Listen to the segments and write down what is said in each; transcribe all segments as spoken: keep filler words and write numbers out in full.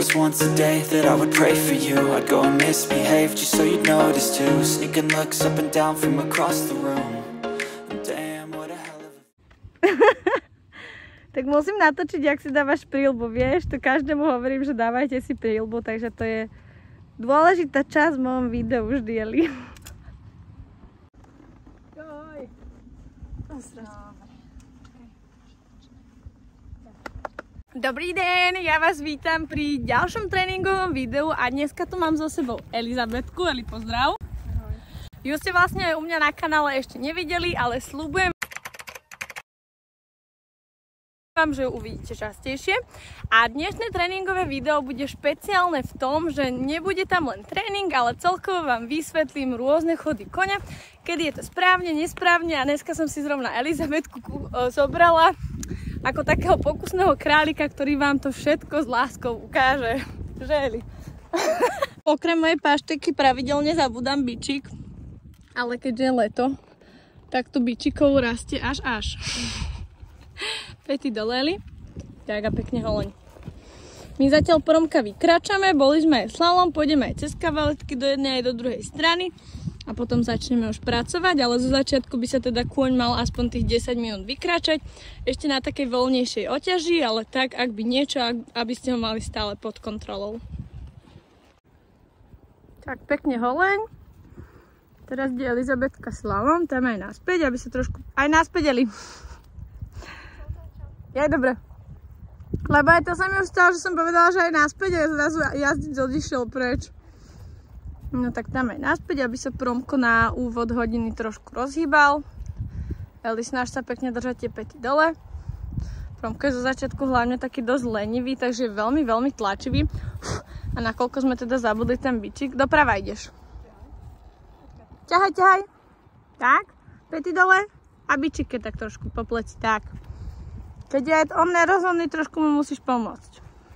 was once a day that I would pray for you. I'd go and misbehave just so you'd notice too. Sneaking looks up and down from across the room. And damn, what a hell of a... Tak musím natočiť, jak si dávaš príľbu, vieš? To každému hovorím, že dávajte si príľbu, takže to je dôležitá časť v mojom videu vždy, Eli. Dobrý den, ja vás vítam pri ďalšom tréningovom videu a dneska tu mám so sebou Elizabetku. Eli, pozdrav. Ahoj. Ju ste vlastne aj u mňa na kanále ešte nevideli, ale sľubujem vám, že ju uvidíte častejšie. A dnešné tréningové video bude špeciálne v tom, že nebude tam len tréning, ale celkovo vám vysvetlím rôzne chody koňa, kedy je to správne, nesprávne, a dneska som si zrovna Elizabetku zobrala ako takého pokusného králika, ktorý vám to všetko s láskou ukáže. Že, Eli? Okrem mojej pašteky pravidelne zabudám bičík, ale keďže je leto, tak tu bičíkov rastie až až. Pety dole, Eli. Tak a pekne holeň. My zatiaľ poromka vykračame, boli sme aj slalom, pôjdeme aj cez kavaletky do jednej aj do druhej strany a potom začneme už pracovať, ale zo začiatku by sa teda kôň mal aspoň tých desať minút vykračať, ešte na takej voľnejšej oťaži, ale tak, ak by niečo, aby ste ho mali stále pod kontrolou. Tak pekne holeň. Teraz ide Elizabetka slalom, tam aj naspäť, aby sa trošku... Aj naspäť, Eli. Je dobre. Lebo aj to sa mi už stalo, že som povedala, že aj naspäť a zrazu jazdiť odišiel preč. No tak tam aj naspäť, aby sa Promko na úvod hodiny trošku rozhýbal. Eli, snaž sa pekne držať tie pety dole. Promko je zo začiatku hlavne taký dosť lenivý, takže je veľmi, veľmi tlačivý. A nakoľko sme teda zabudli ten bičík, doprava ideš. Ťahaj, ťahaj. Tak, pety dole a bičík je tak trošku po pleci, tak. Keď je aj on nerozhodný, trošku mu musíš pomôcť.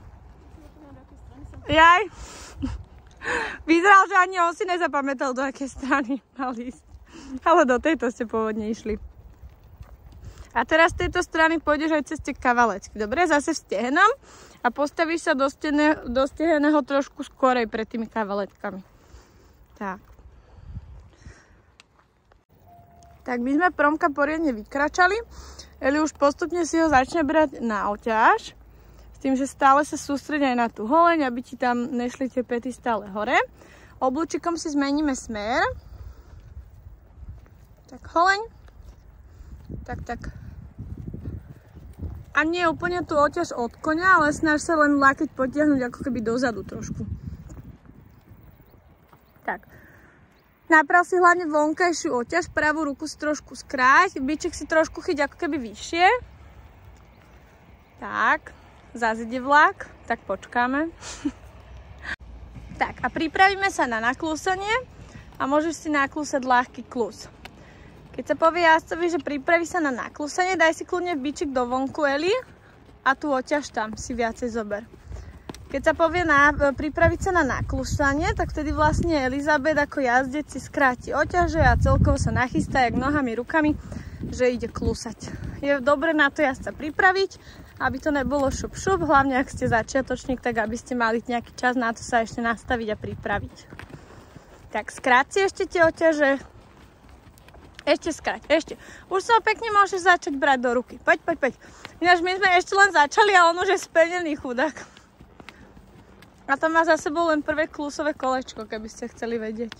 Jaj. Vyzeral, že ani on si nezapamätal, do akej strany mal ísť. Ale do tejto ste pôvodne išli. A teraz z tejto strany pôjdeš aj cez tie kavalecky. Dobre, zase vstehenom a postavíš sa do, stene, do steheného trošku skorej pred tými kavaletkami. Tak. Tak my sme Promka poriadne vykračali. Eli už postupne si ho začne brať na oťaž. S tým, že stále sa sústredia aj na tú holeň, aby ti tam nešli tie pety stále hore. Oblúčikom si zmeníme smer. Tak holeň. Tak, tak. A nie úplne tú oťaž od koňa, ale snaž sa len lakeť potiahnuť ako keby dozadu trošku. Tak. Naprav si hlavne vonkajšiu oťaž, pravú ruku si trošku skráť, biček si trošku chyť ako keby vyššie. Tak. Zás ide vlak, tak počkáme. Tak a pripravíme sa na naklúsanie a môžeš si naklúsať ľahký klus. Keď sa povie jazdcovi, že pripraví sa na naklúsanie, daj si kľudne bičík do vonku, Eli, a tú oťaž tam si viacej zober. Keď sa povie na, pripraviť sa na naklúsanie, tak vtedy vlastne Elizabet ako jazdec si skráti oťaže a celkovo sa nachystá jak nohami, rukami, že ide klúsať. Je dobre na to jazdca pripraviť, aby to nebolo šup šup, hlavne ak ste začiatočník, tak aby ste mali nejaký čas na to sa ešte nastaviť a pripraviť. Tak skráť si ešte tie oťaže. Ešte skráť, ešte. Už sa pekne môžeš začať brať do ruky. Poď, poď, poď. Ináč my sme ešte len začali a on už je spenený, chudák. A to má za sebou len prvé klusové kolečko, keby ste chceli vedieť.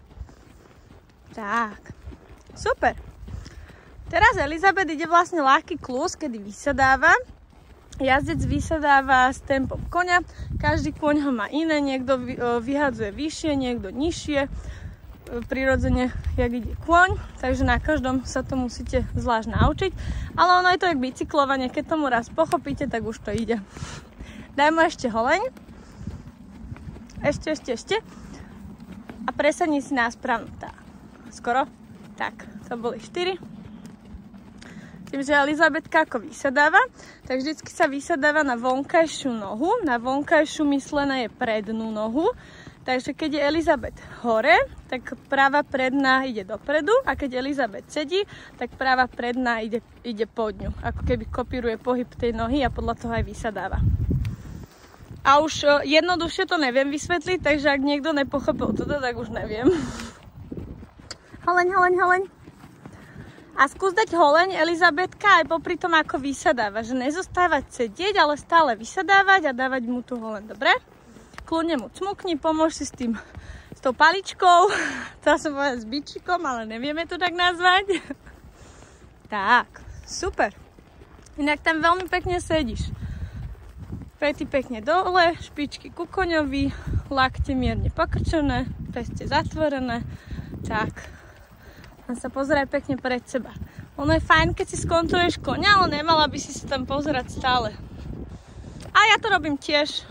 Tak. Super. Teraz Elizabet ide vlastne ľahký klus, kedy vysadáva. Jazdec vysadáva s tempom koňa. Každý kôň ho má iné. Niekto vyhadzuje vyššie, niekto nižšie. Prirodzene, jak ide kôň. Takže na každom sa to musíte zvlášť naučiť. Ale ono je to jak bicyklovanie. Keď tomu raz pochopíte, tak už to ide. Daj mu ešte holeň. Ešte, ešte, ešte. A presadni si na správnu. Tak. Skoro. Tak, to boli štyri. Tým, že Elizabetka ako vysadáva, tak vždycky sa vysadáva na vonkajšiu nohu. Na vonkajšiu myslené je prednú nohu. Takže keď je Elizabet hore, tak práva predná ide dopredu. A keď Elizabet sedí, tak práva predná ide, ide pod ňu. Ako keby kopíruje pohyb tej nohy a podľa toho aj vysadáva. A už jednoduchšie to neviem vysvetliť, takže ak niekto nepochopil toto, tak už neviem. Holeň, holeň, holeň. A skús dať holeň, Elizabetka, aj popri tom, ako vysadáva. Že nezostávať sedieť, ale stále vysadávať a dávať mu tu holeň, dobre? Kľudne mu cmukni, pomôž si s tým, s tou paličkou. Chcela som povedať s bičikom, ale nevieme to tak nazvať. Tak, super. Inak tam veľmi pekne sedíš. Pety pekne dole, špičky ku koňovi, lakte mierne pokrčené, peste zatvorené. Tak. A sa pozeraj pekne pred seba. Ono je fajn, keď si skontroluješ koňa, ale nemala by si sa tam pozerať stále. A ja to robím tiež.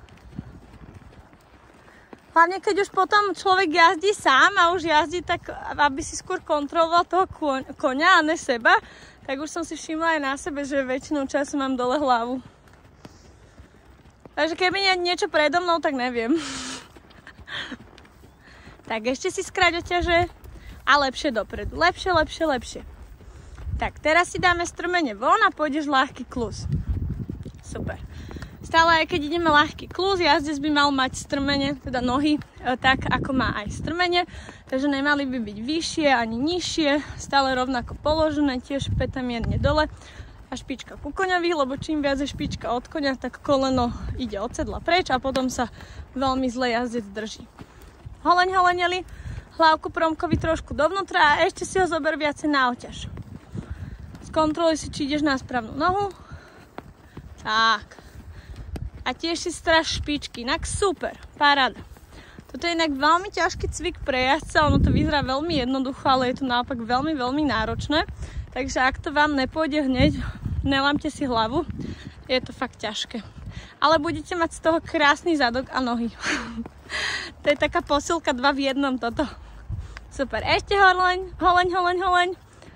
Hlavne, keď už potom človek jazdí sám a už jazdí tak, aby si skôr kontroloval toho koňa a ne seba, tak už som si všimla aj na sebe, že väčšinou času mám dole hlavu. Takže keby je niečo predo mnou, tak neviem. Tak ešte si skráť oťaže. A lepšie dopredu. Lepšie, lepšie, lepšie. Tak, teraz si dáme strmene von a pôjdeš ľahký klus. Super. Stále aj keď ideme ľahký klus, jazdec by mal mať strmene, teda nohy, tak ako má aj strmene. Takže nemali by byť vyššie ani nižšie. Stále rovnako položené, tiež päta mierne dole. A špička ku koňovi, lebo čím viac je špička od koňa, tak koleno ide od sedla preč a potom sa veľmi zle jazdec drží. Holeň, holeňeli. Hlavku promkovi trošku dovnútra a ešte si ho zober viacej na oťaž. Skontroluj si, či ideš na správnu nohu. Tak. A tiež si stráž špičky. Inak super. Paráda. Toto je inak veľmi ťažký cvik pre jazdca. Ono to vyzerá veľmi jednoducho, ale je to naopak veľmi, veľmi náročné. Takže ak to vám nepôjde hneď, nelámte si hlavu. Je to fakt ťažké. Ale budete mať z toho krásny zadok a nohy. To je taká posilka dva v jednom toto. Super, ešte holeň, holeň, holeň, holeň.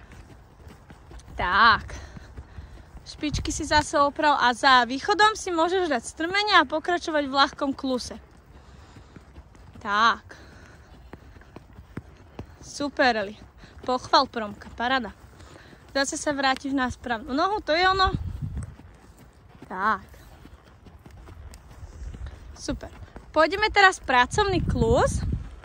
Tak. Špičky si zase oprav a za východom si môžeš dať strmenie a pokračovať v ľahkom kluse. Tak. Super, Eli. Pochval, Promka, paráda. Zase sa vrátiš na správnu nohu, to je ono. Tak. Super. Pôjdeme teraz pracovný klus.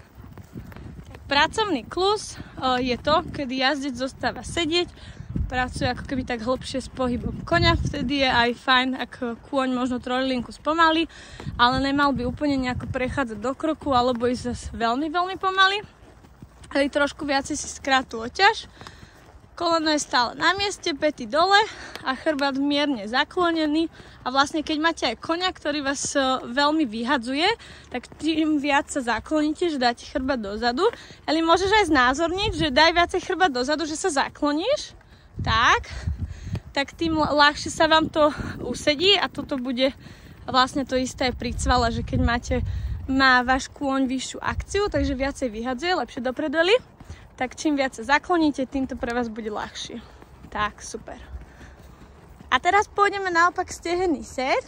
Pracovný klus je to, kedy jazdec zostáva sedieť, pracuje ako keby tak hlbšie s pohybom koňa. Vtedy je aj fajn, ak kôň možno trojlinku spomalí, ale nemal by úplne nejako prechádzať do kroku alebo ísť zase veľmi, veľmi pomaly. Hej, trošku viacej si skrátu oťaž. Koleno je stále na mieste, päty dole a chrbát mierne zaklonený. A vlastne keď máte aj koňa, ktorý vás veľmi vyhadzuje, tak tým viac sa zakloníte, že dáte chrbát dozadu. Ale môžeš aj znázorniť, že daj viacej chrbát dozadu, že sa zakloníš. Tak. Tak tým ľahšie sa vám to usedí a toto bude vlastne to isté aj pri cvale, že keď máte, má váš kôň vyššiu akciu, takže viacej vyhadzuje, lepšie dopredeli. Tak čím viac sa zakloníte, tým to pre vás bude ľahšie. Tak, super. A teraz pôjdeme naopak stehenný sed.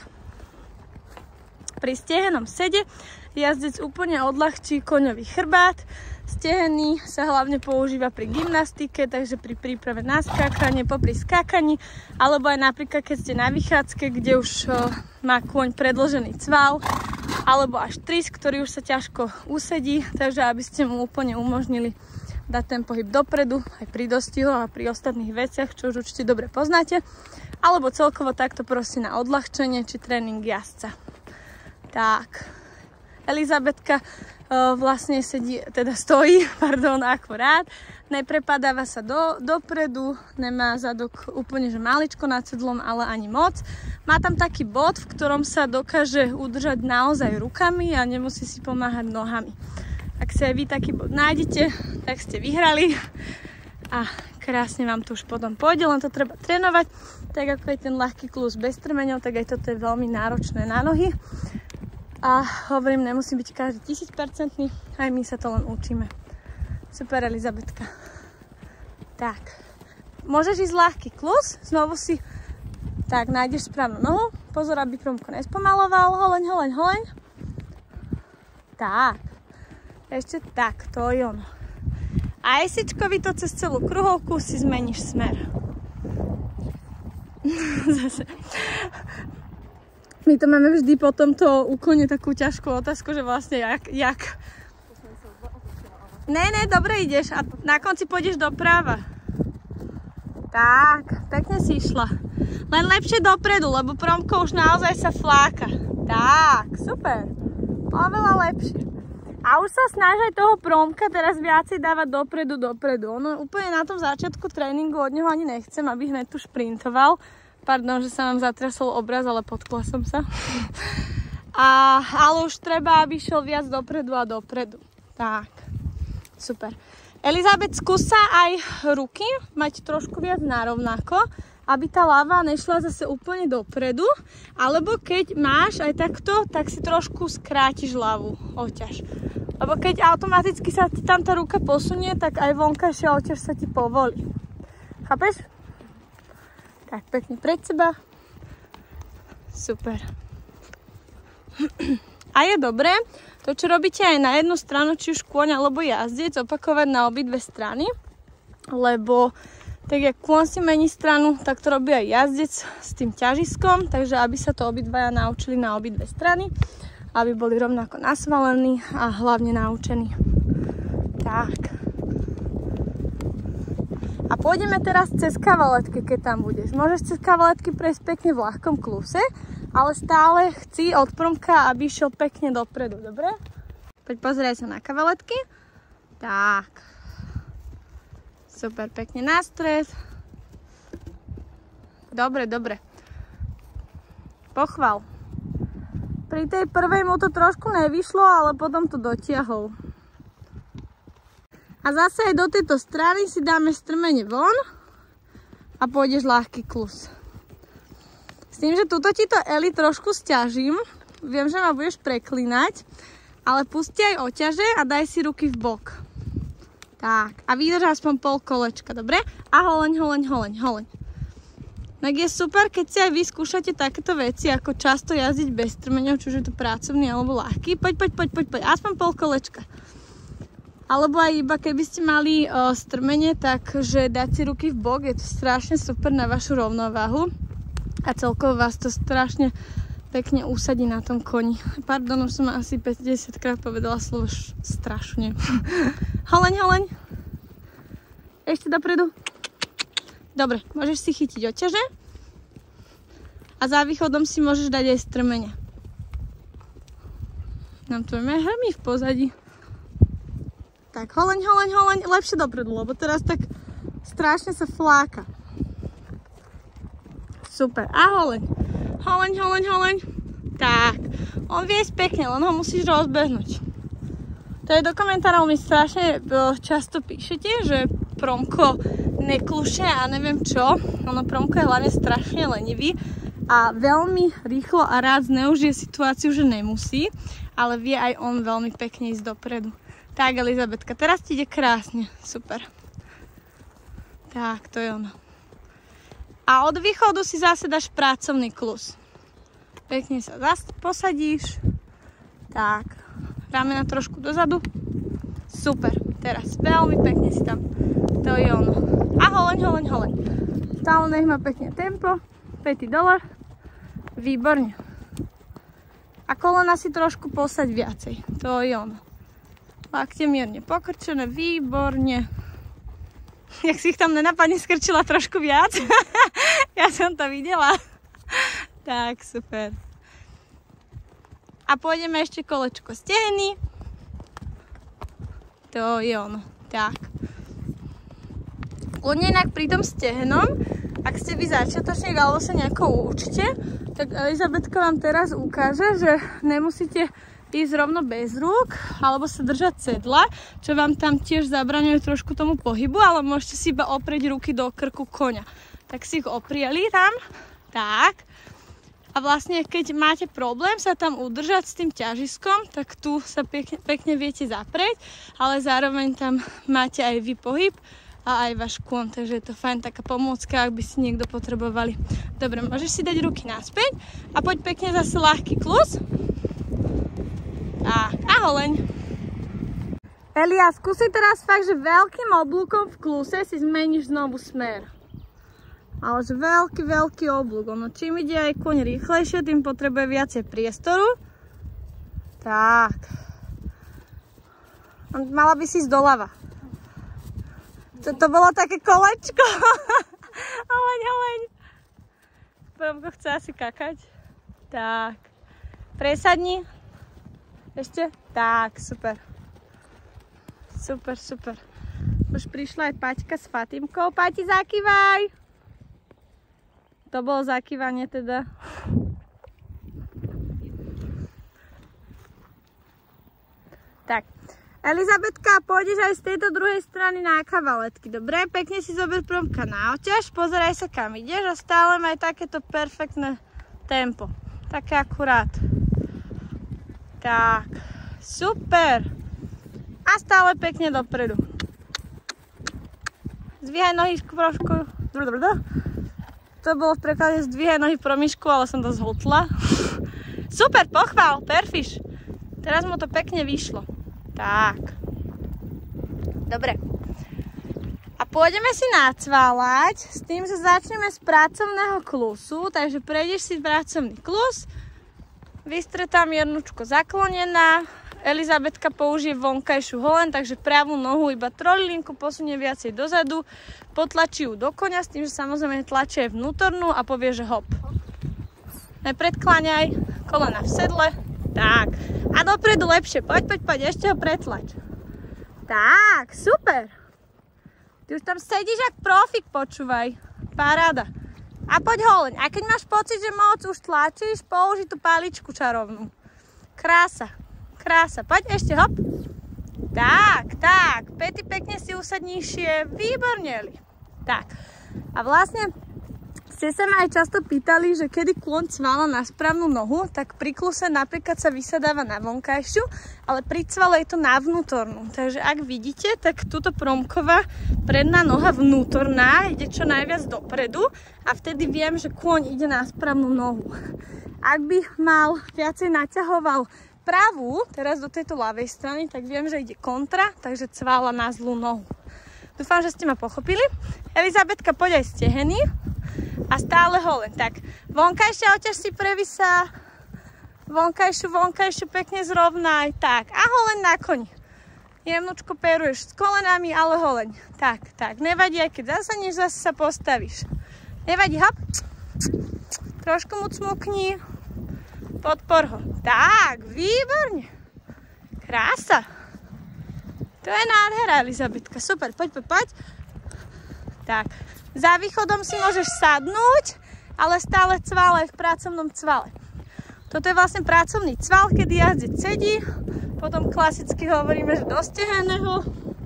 Pri stehennom sede jazdec úplne odľahčí koňový chrbát. Stehenný sa hlavne používa pri gymnastike, takže pri príprave na skákanie, popri skákaní, alebo aj napríklad, keď ste na vychádzke, kde už o, má kôň predĺžený cval, alebo až tris, ktorý už sa ťažko usedí, takže aby ste mu úplne umožnili dať ten pohyb dopredu, aj pri dostihu a pri ostatných veciach, čo už určite dobre poznáte. Alebo celkovo takto prosím na odľahčenie či tréning jazdca. Tak. Elizabetka uh, vlastne sedí, teda stojí, pardon, akurát. Neprepadáva sa do, dopredu, nemá zadok úplne že maličko nad sedlom, ale ani moc. Má tam taký bod, v ktorom sa dokáže udržať naozaj rukami a nemusí si pomáhať nohami. Ak si aj vy taký bod nájdete, tak ste vyhrali a krásne vám to už potom pôjde, len to treba trénovať. Tak ako je ten ľahký klus bez trmeňov, tak aj toto je veľmi náročné na nohy. A hovorím, nemusí byť každý tisíc percentný, aj my sa to len učíme. Super, Elizabetka. Tak, môžeš ísť ľahký klus, znovu si, tak nájdeš správnu nohu, pozor, aby Promko nespomaloval, holeň, holeň, holeň. Tak. Ešte tak, to je ono. A esičkovi to cez celú kruhovku si zmeníš smer. Zase. My to máme vždy po tomto úkone takú ťažkú otázku, že vlastne jak... jak... Ne, ne, dobre ideš a na konci pôjdeš doprava. Tak, pekne si išla. Len lepšie dopredu, lebo promko už naozaj sa fláka. Tak, super. Oveľa lepšie. A už sa snaž aj toho promka teraz viacej dávať dopredu, dopredu. Ono úplne na tom začiatku tréningu od neho ani nechcem, aby hneď tu šprintoval. Pardon, že sa vám zatrasol obraz, ale potkla som sa. A, ale už treba, aby šiel viac dopredu a dopredu. Tak, super. Elizabeth, skúsa aj ruky mať trošku viac narovnako, aby tá ľava nešla zase úplne dopredu, alebo keď máš aj takto, tak si trošku skrátiš ľavú oťaž. Lebo keď automaticky sa ti tam tá ruka posunie, tak aj vonkajšia oťaž sa ti povolí. Chápeš? Tak, pekne pred seba. Super. A je dobré to, čo robíte aj na jednu stranu, či už kôň alebo jazdec, opakovať na obidve strany, lebo tak jak kôň si mení stranu, tak to robí aj jazdec s tým ťažiskom, takže aby sa to obidvaja naučili na obidve strany, aby boli rovnako nasvalení a hlavne naučení. Tak. A pôjdeme teraz cez kavaletky, keď tam budeš. Môžeš cez kavaletky prejsť pekne v ľahkom kluse, ale stále chci od promka, aby išiel pekne dopredu, dobre? Poď pozeraj sa na kavaletky. Tak. Super, pekne na stred. Dobre, dobre. Pochval. Pri tej prvej mu to trošku nevyšlo, ale potom to dotiahol. A zase aj do tejto strany si dáme strmene von a pôjdeš ľahký klus. S tým, že tuto ti to Eli trošku sťažím. Viem, že ma budeš preklínať, ale pusti aj oťaže a daj si ruky v bok. Tak, a vydrž aspoň pol kolečka, dobre? A holeň, holeň, holeň, holeň. Tak je super, keď si aj vy skúšate takéto veci, ako často jazdiť bez strmeňov, či už je to pracovný alebo ľahký. Poď, poď, poď, poď, poď, aspoň pol kolečka. Alebo aj iba keby ste mali uh, strmenie, takže dať si ruky v bok, je to strašne super na vašu rovnováhu. A celkovo vás to strašne pekne usadí na tom koni. Pardon, už som asi päťdesiat krát povedala slovo strašne. Holeň, holeň. Ešte dopredu. Dobre, môžeš si chytiť oťaže. A za východom si môžeš dať aj strmene. Nám tu máme hrmy v pozadí. Tak, holeň, holeň, holeň. Lepšie dopredu, lebo teraz tak strašne sa fláka. Super. A holeň. Holeň, holeň, holeň. Tak. On vie ísť pekne, len ho musíš rozbehnúť. To je do komentárov mi strašne často píšete, že promko nekluše a neviem čo. Ono promko je hlavne strašne lenivý a veľmi rýchlo a rád zneužije situáciu, že nemusí, ale vie aj on veľmi pekne ísť dopredu. Tak, Elizabetka, teraz ti ide krásne. Super. Tak, to je ono. A od východu si zase dáš pracovný klus. Pekne sa zase posadíš. Tak. Ramena trošku dozadu. Super. Teraz veľmi pekne si tam. To je ono. A holeň, holeň, holeň. Stále nech má pekne tempo. Pety dole. Výborne. A kolena si trošku posaď viacej. To je ono. Lakte mierne pokrčené. Výborne. Jak si ich tam nenapadne skrčila trošku viac. Ja som to videla. Tak, super. A pôjdeme ešte kolečko stehny. To je ono. Tak. Kľudne inak pri tom stehnom, ak ste vy začiatočník alebo sa nejako učíte, tak Elizabetka vám teraz ukáže, že nemusíte ísť rovno bez rúk, alebo sa držať sedla, čo vám tam tiež zabraňuje trošku tomu pohybu, ale môžete si iba oprieť ruky do krku koňa. Tak si ich oprieli tam, tak. A vlastne, keď máte problém sa tam udržať s tým ťažiskom, tak tu sa pekne, pekne viete zaprieť, ale zároveň tam máte aj vy pohyb a aj váš kôň, takže je to fajn taká pomôcka, ak by si niekto potrebovali. Dobre, môžeš si dať ruky naspäť a poď pekne zase ľahký klus. Tak, a holeň. Elia, skúsi teraz fakt, že veľkým oblúkom v kluse si zmeníš znovu smer. Ale že veľký, veľký oblúk. Ono, čím ide aj koň rýchlejšie, tým potrebuje viacej priestoru. Tak. Mala by si ísť doľava. To, to bolo také kolečko. Oleň, oleň. Promko chce asi kakať. Tak. Presadni. Ešte? Tak, super. Super, super. Už prišla aj Paťka s Fatimkou. Pati, zakývaj. To bolo zakývanie teda. Tak. Elizabetka, pôjdeš aj z tejto druhej strany na kavaletky. Dobre, pekne si zober Promka na oťaž, pozeraj sa kam ideš a stále maj takéto perfektné tempo. Také akurát. Tak, super. A stále pekne dopredu. Zdvíhaj nohy trošku. To bolo v preklade zdvíhaj nohy pro myšku, ale som to zhltla. Super, pochvál, perfiš. Teraz mu to pekne vyšlo. Tak. Dobre. A pôjdeme si nacváľať s tým, že začneme z pracovného klusu. Takže prejdeš si pracovný klus. Vystretám jednučko zaklonená. Elizabetka použije vonkajšiu holen, takže pravú nohu iba trojlinku posunie viacej dozadu. Potlačí ju do koňa s tým, že samozrejme tlačí aj vnútornú a povie, že hop. Nepredkláňaj. Kolena v sedle. Tak. A dopredu lepšie. Poď, poď, poď. Ešte ho pretlač. Tak, super. Ty už tam sedíš jak profik, počúvaj. Paráda. A poď holeň. A keď máš pocit, že moc už tlačíš, použij tú paličku čarovnú. Krása. Krása. Poď ešte, hop. Tak, tak. Pety pekne si usadnejšie. Výborne. Tak. A vlastne ste sa ma aj často pýtali, že kedy kôň cvála na správnu nohu, tak pri kluse napríklad sa vysadáva na vonkajšiu, ale pri cvale je to na vnútornú. Takže ak vidíte, tak túto Promková predná noha vnútorná ide čo najviac dopredu a vtedy viem, že kôň ide na správnu nohu. Ak by mal viacej naťahoval pravú, teraz do tejto ľavej strany, tak viem, že ide kontra, takže cvála na zlú nohu. Dúfam, že ste ma pochopili. Elizabetka, poď aj stehený. A stále holen. Tak, vonkajšia oťaž si previsá. Vonkajšiu, vonkajšiu pekne zrovnaj. Tak, a holen na koni. Jemnučko peruješ s kolenami, ale holeň. Tak, tak, nevadí, aj keď zasaneš, zase sa postavíš. Nevadí, hop. Trošku mu cmukni. Podpor ho. Tak, výborne. Krása. To je nádhera, Elizabetka. Super, poď, poď, poď. Tak. Za východom si môžeš sadnúť, ale stále cvál aj v pracovnom cvale. Toto je vlastne pracovný cval, kedy jazdec sedí, potom klasicky hovoríme, že do stehenného.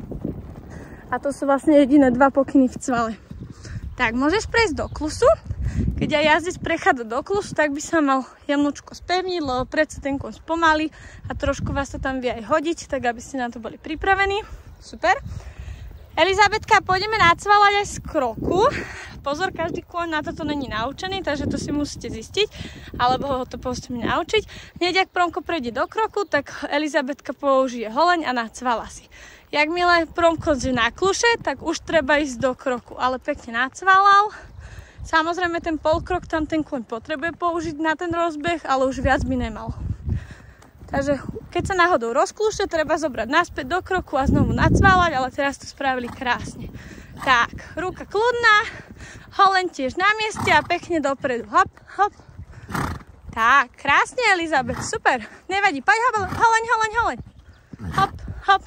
A to sú vlastne jediné dva pokyny v cvale. Tak, môžeš prejsť do klusu. Keď aj jazdec prechádza do klusu, tak by sa mal jemnúčko spevniť, lebo predsa ten kôň spomalí a trošku vás to tam vie aj hodiť, tak aby ste na to boli pripravení. Super. Elizabetka, pôjdeme nacvalať aj z kroku. Pozor, každý kôň na toto není naučený, takže to si musíte zistiť, alebo ho to postupne naučiť. Hneď ak Promko prejde do kroku, tak Elizabetka použije holeň a nacvala si. Jakmile Promko je na kluše, tak už treba ísť do kroku, ale pekne nacvalal. Samozrejme ten polkrok tam ten kôň potrebuje použiť na ten rozbeh, ale už viac by nemal. Takže keď sa náhodou rozklúšte, treba zobrať naspäť do kroku a znovu nacválať, ale teraz to spravili krásne. Tak, ruka kľudná, holeň tiež na mieste a pekne dopredu. Hop, hop. Tak, krásne, Elizabeth, super. Nevadí, poď holeň, holeň, holeň. Hop, hop.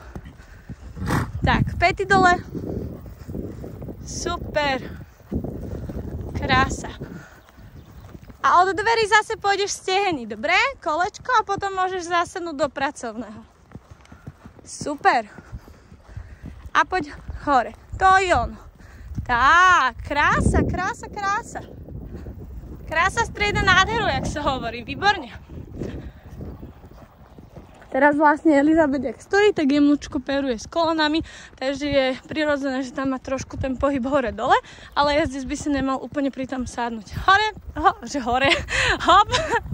Tak, pety dole. Super. Krása. A od dverí zase pôjdeš stehený, dobre? Kolečko a potom môžeš zasadnúť do pracovného. Super. A poď hore. To je on. Tak, krása, krása, krása. Krása strieda nádheru, jak sa hovorí. Výborne. Teraz vlastne Elizabeth, jak stojí, tak jemnúčko peruje s kolenami, takže je prirodzené, že tam má trošku ten pohyb hore-dole, ale jazdec by si nemal úplne pri tom sádnuť. Hore, ho, že hore, hop.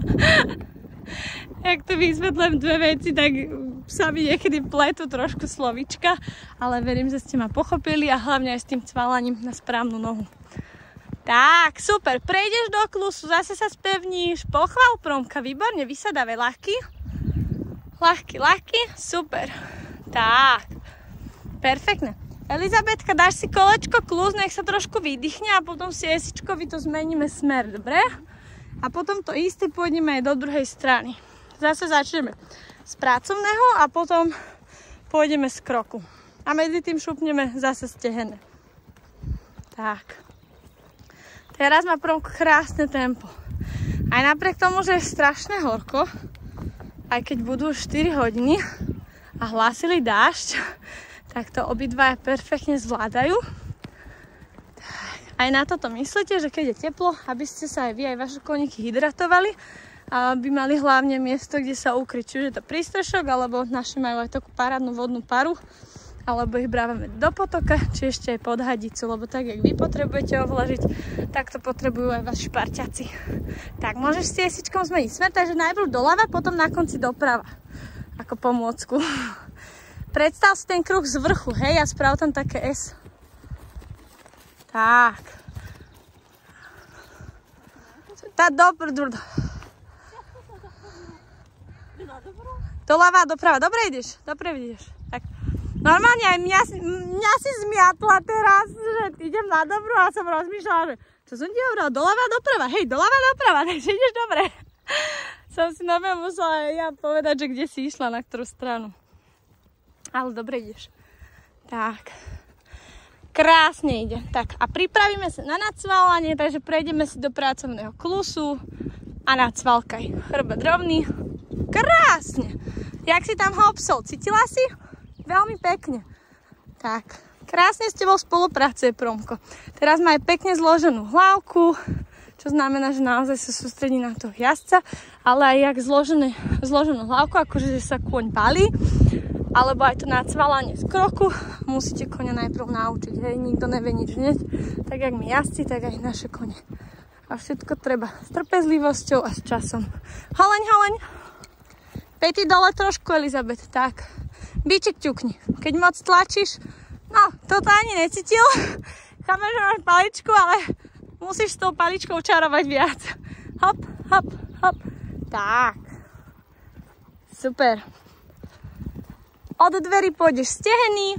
Jak to vysvetlím dve veci, tak sa mi niekedy pletú trošku slovička, ale verím, že ste ma pochopili a hlavne aj s tým cválaním na správnu nohu. Tak, super. Prejdeš do klusu, zase sa spevníš. Pochvál, Promka, výborne, vysadávaj. Ľahký. Ľahký, ľahký, super. Tak, perfektne. Elizabetka, dáš si kolečko klus, nech sa trošku vydýchne a potom si esičkovi to zmeníme smer, dobre? A potom to isté pôjdeme aj do druhej strany. Zase začneme z pracovného a potom pôjdeme z kroku. A medzi tým šupneme zase stehenné. Tak. Teraz má Promko krásne tempo. Aj napriek tomu, že je strašne horko, aj keď budú štyri hodiny a hlásili dážď, tak to obidvaja perfektne zvládajú. Tak. Aj na toto myslíte, že keď je teplo, aby ste sa aj vy, aj vaše koníky hydratovali, a aby mali hlavne miesto, kde sa ukryť. Čiže je to prístrešok, alebo naši majú aj takú parádnu vodnú paru, alebo ich brávame do potoka, či ešte aj pod hadicu, lebo tak, jak vy potrebujete ovlažiť, tak to potrebujú aj vaši parťaci. Tak, môžeš si esičkom zmeniť smer, takže najprv doľava, potom na konci doprava, ako pomôcku. Predstav si ten kruh z vrchu, hej, a sprav tam také S. Tak. Tá doprava. Doľava, doprava. Dobre ideš, dobre ideš. Tak. Normálne aj mňa, mňa si zmiatla teraz, že idem na dobro a som rozmýšľala, že čo som ti hovorila, doľava, doprava. Hej, doľava, doprava, takže ideš dobre. Som si normálne musela ja povedať, že kde si išla, na ktorú stranu. Ale dobre ideš. Tak. Krásne ide. Tak a pripravíme sa na nacvalanie, takže prejdeme si do pracovného klusu a nacvalkaj. Chrbet rovný. Krásne. Jak si tam hopsol? Cítila si? Veľmi pekne. Tak. Krásne s tebou spolupracuje Promko. Teraz má aj pekne zloženú hlavku, čo znamená, že naozaj sa sústredí na toho jazdca, ale aj jak zložené, zloženú hlavku, akože že sa kôň balí. Alebo aj to nacvalanie z kroku. Musíte koňa najprv naučiť, hej, nikto nevie nič hneď. Tak jak my jazdci, tak aj naše kone. A všetko treba s trpezlivosťou a s časom. Holeň, holeň. Pety dole trošku, Elizabet, tak. Biček ťukni. Keď moc tlačíš, no, toto ani necítil. Chápem, že máš paličku, ale musíš s tou paličkou čarovať viac. Hop, hop, hop. Tak. Super. Od dverí pôjdeš stehený.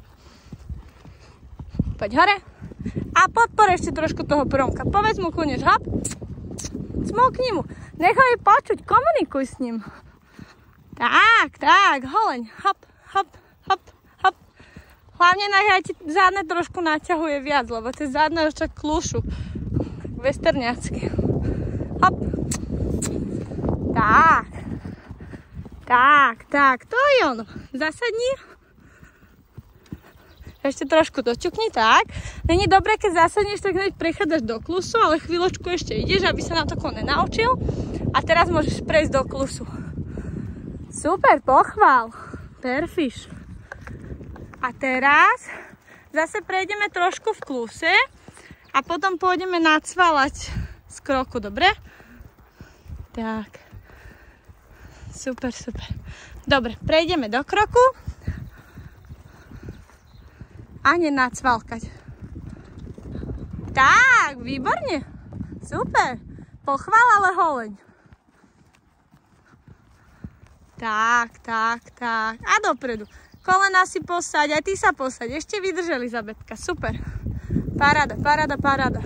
Poď hore. A podpor ešte trošku toho Promka. Povedz mu kľudne, hop. Smokni mu. Nechaj počuť, komunikuj s ním. Tak, tak, holeň. Hop, hop, hop, hop. Hlavne nechaj ti zadné trošku naťahuje viac, lebo tie zadné už tak klúšu. Westerňacky. Hop. Tak. Tak, tak, to je ono. Zasadni. Ešte trošku doťukni, tak. Není dobré, keď zasadneš, tak hneď prechádzaš do klusu, ale chvíľočku ešte ideš, aby sa na to kone naučil. A teraz môžeš prejsť do klusu. Super, pochvál. Perfiš. A teraz zase prejdeme trošku v kluse a potom pôjdeme nacvalať z kroku, dobre? Tak. Super, super. Dobre, prejdeme do kroku a nenacvalkať. Tak, výborne. Super. Pochvál, ale holeň. Tak, tak, tak. A dopredu. Kolena si posaď, aj ty sa posaď. Ešte vydrž, Elizabetka. Super. Paráda, paráda, paráda.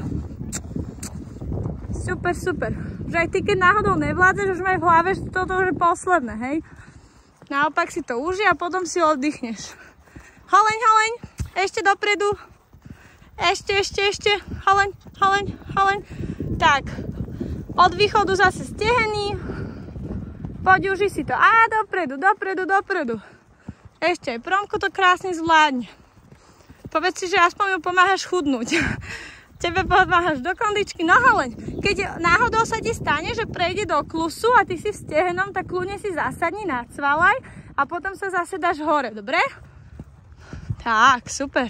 Super, super. Že aj ty, keď náhodou nevládzeš, už maj v hlave, že toto už je posledné, hej? Naopak si to uži a potom si oddychneš. Holeň, holeň. Ešte dopredu. Ešte, ešte, ešte. Holeň, holeň, holeň. Tak. Od východu zase stehený. Poď, uži si to. A dopredu, dopredu, dopredu. Ešte, Promko to krásne zvládne. Povedz si, že aspoň mu pomáhaš chudnúť. Tebe pomáhaš do kondičky, no holeň. Keď náhodou sa ti stane, že prejde do klusu a ty si v stehenom, tak kľudne si zasadni, nacvalaj a potom sa zase dáš hore, dobre? Tak, super.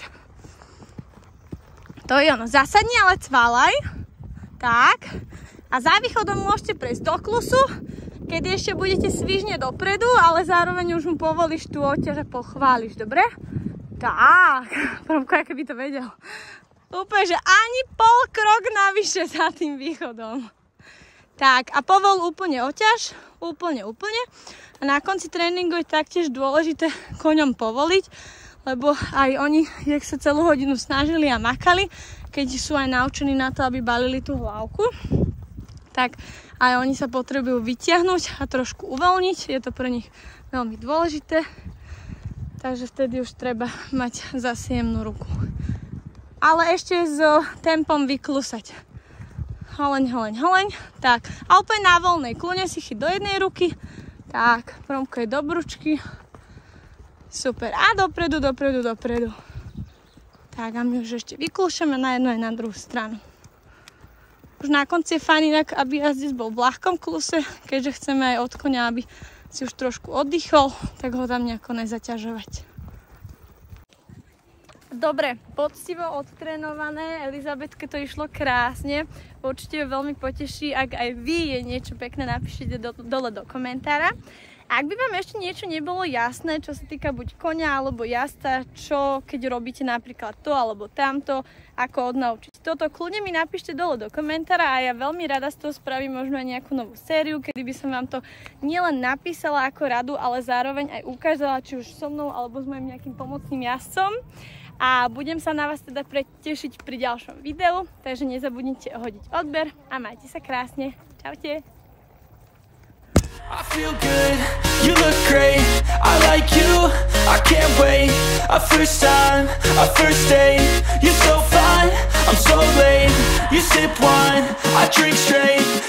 To je ono. Zasadni, ale cvalaj. Tak. A za východom môžete prejsť do klusu, keď ešte budete svižne dopredu, ale zároveň už mu povolíš tú oťaž a pochváliš, dobre? Tak. Promko, aké by to vedel. Úplne, že ani pol krok navyše za tým východom. Tak, a povol úplne oťaž, úplne, úplne. A na konci tréningu je taktiež dôležité koňom povoliť, lebo aj oni, jak sa celú hodinu snažili a makali, keď sú aj naučení na to, aby balili tú hlavku, tak aj oni sa potrebujú vytiahnuť a trošku uvoľniť. Je to pre nich veľmi dôležité, takže vtedy už treba mať zase jemnú ruku. Ale ešte s tempom vyklusať. Holeň, holeň, holeň. Tak, a úplne na voľnej kľune si chyť do jednej ruky. Tak, promkaj do bručky. Super. A dopredu, dopredu, dopredu. Tak, a my už ešte vyklúšame na jednu aj na druhú stranu. Už na konci je fajn inak, aby jazdec bol v ľahkom kluse, keďže chceme aj od koňa, aby si už trošku oddychol, tak ho tam nejako nezaťažovať. Dobre, poctivo odtrénované, Elizabetke to išlo krásne. Určite ju veľmi poteší, ak aj vy je niečo pekné, napíšite do, dole do komentára. Ak by vám ešte niečo nebolo jasné, čo sa týka buď koňa alebo jazda, čo keď robíte napríklad to alebo tamto, ako odnaučiť toto, kľudne mi napíšte dole do komentára a ja veľmi rada z toho spravím možno aj nejakú novú sériu, kedy by som vám to nielen napísala ako radu, ale zároveň aj ukázala, či už so mnou alebo s mojim nejakým pomocným jazdcom. A budem sa na vás teda tešiť pri ďalšom videu, takže nezabudnite hodiť odber a majte sa krásne. Čaute. I feel good, you look great, I like you, I can't wait. A first time, a first date, you're so fine, I'm so late. You sip wine, I drink straight.